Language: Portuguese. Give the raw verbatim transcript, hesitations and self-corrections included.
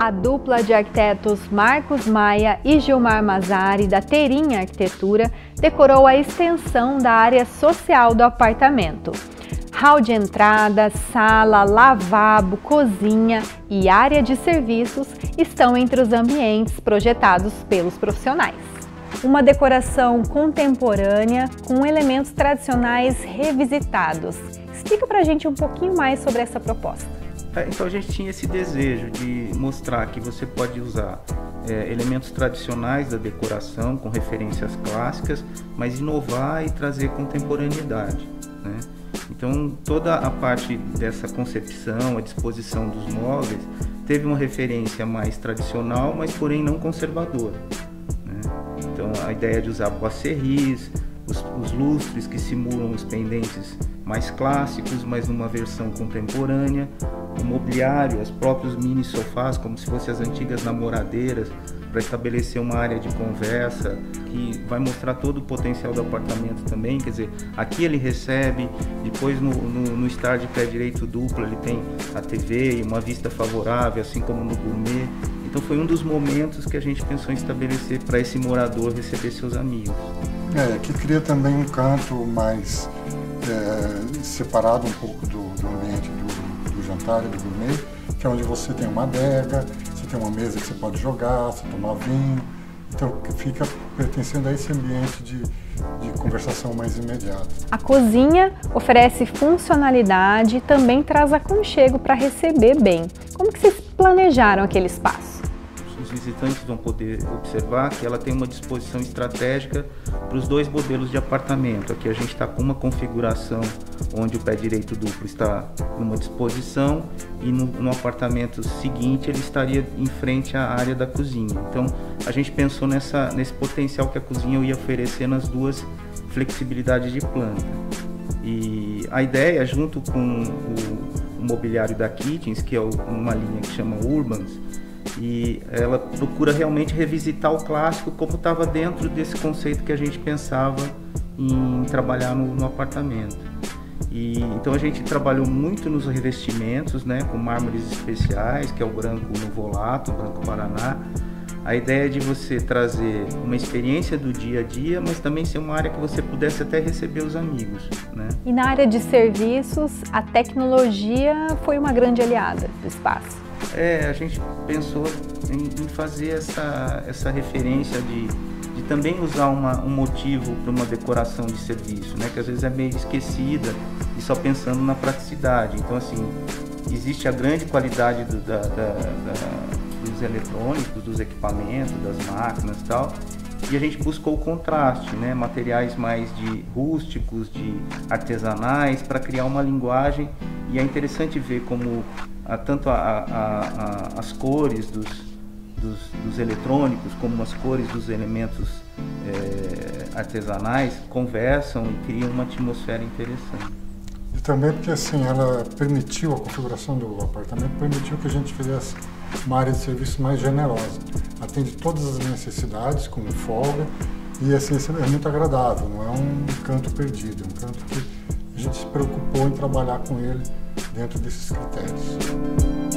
A dupla de arquitetos Marcos Maia e Gilmar Mazari, da Terinha Arquitetura, decorou a extensão da área social do apartamento. Hall de entrada, sala, lavabo, cozinha e área de serviços estão entre os ambientes projetados pelos profissionais. Uma decoração contemporânea com elementos tradicionais revisitados. Explica pra gente um pouquinho mais sobre essa proposta. Então a gente tinha esse desejo de mostrar que você pode usar é, elementos tradicionais da decoração com referências clássicas, mas inovar e trazer contemporaneidade, né? Então toda a parte dessa concepção, a disposição dos móveis, teve uma referência mais tradicional, mas porém não conservadora, né? Então a ideia de usar boisseries, os, os lustres que simulam os pendentes mais clássicos, mas numa versão contemporânea, o mobiliário, os próprios mini sofás, como se fossem as antigas namoradeiras, para estabelecer uma área de conversa que vai mostrar todo o potencial do apartamento também. Quer dizer, aqui ele recebe, depois no, no, no estar de pé direito duplo ele tem a T V e uma vista favorável, assim como no gourmet. Então foi um dos momentos que a gente pensou em estabelecer para esse morador receber seus amigos. É, aqui cria também um canto mais é, separado um pouco do, do ambiente do, do jantar e do gourmet, que é onde você tem uma adega, você tem uma mesa que você pode jogar, você tomar vinho, então fica pertencendo a esse ambiente de, de conversação mais imediata. A cozinha oferece funcionalidade e também traz aconchego para receber bem. Como que vocês planejaram aquele espaço? Os visitantes vão poder observar que ela tem uma disposição estratégica para os dois modelos de apartamento. Aqui a gente está com uma configuração onde o pé direito duplo está numa disposição e no, no apartamento seguinte ele estaria em frente à área da cozinha. Então a gente pensou nessa, nesse potencial que a cozinha ia oferecer nas duas flexibilidades de planta. E a ideia, junto com o, o mobiliário da Kitchens, que é uma linha que chama Urbans, e ela procura realmente revisitar o clássico como estava dentro desse conceito que a gente pensava em trabalhar no, no apartamento. E então a gente trabalhou muito nos revestimentos, né, com mármores especiais, que é o branco Nuvolato, o branco Paraná. A ideia é de você trazer uma experiência do dia a dia, mas também ser uma área que você pudesse até receber os amigos, né? E na área de serviços, a tecnologia foi uma grande aliada do espaço. É, a gente pensou em, em fazer essa, essa referência de, de também usar uma, um motivo para uma decoração de serviço, né? Que às vezes é meio esquecida e só pensando na praticidade. Então, assim, existe a grande qualidade do, da, da, da, dos eletrônicos, dos equipamentos, das máquinas e tal, e a gente buscou o contraste, né? Materiais mais de rústicos, de artesanais, para criar uma linguagem. E é interessante ver como a, tanto a, a, a, as cores dos, dos, dos eletrônicos como as cores dos elementos é, artesanais conversam e criam uma atmosfera interessante. E também porque assim, ela permitiu, a configuração do apartamento permitiu que a gente fizesse uma área de serviço mais generosa. Atende todas as necessidades com folga e assim, é muito agradável, não é um canto perdido, é um canto que a gente se preocupou em trabalhar com ele dentro desses critérios.